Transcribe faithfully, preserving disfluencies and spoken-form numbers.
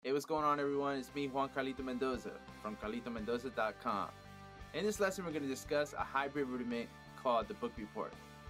Hey, what's going on, everyone? It's me, Juan Carlito Mendoza from carlito mendoza dot com. In this lesson, we're going to discuss a hybrid rudiment called the book report.